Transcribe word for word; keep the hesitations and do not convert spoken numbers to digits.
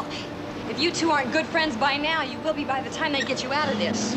Well, if you two aren't good friends by now, you will be by the time they get you out of this.